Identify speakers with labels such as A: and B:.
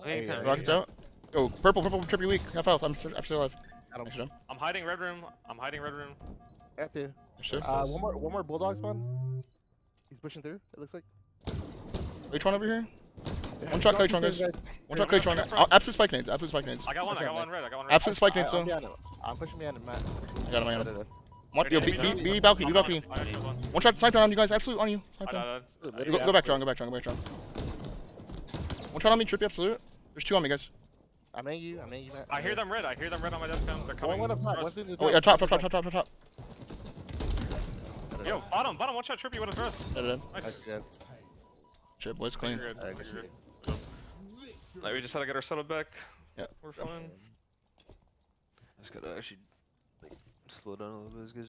A: Playing 10.
B: Rockets out. Go, purple, trippy weak. Half health. I'm still alive.
C: Got him.
A: I'm hiding red room. I'm hiding red room.
C: Got two.
B: Sure.
C: One more bulldog spawn. He's pushing through. It looks like.
B: Clay over here. One shot Clay guys. One shot Clay Absolute spike nades. Absolute spike nades.
A: I got one red.
B: Absolute spike nades.
C: I'm pushing behind him, Matt.
B: I got him. What? Yo, be balcony. One shot sniper on you guys. Absolute on you. Go back, John. Go back, John. One shot on me. Trippy absolute. There's two on me, guys.
C: I'm in you, Matt.
A: I hear them red on my death cam. They're coming.
C: One up top.
B: Oh yeah, top.
A: Yo, bottom, one shot Trippy with a thrust.
B: Nice.
C: That's good.
B: Shit, boys, clean.
A: You're good. Like, we just had to get our setup back.
B: Yeah.
A: We're fine.
D: I just gotta actually slow down a little bit, guys.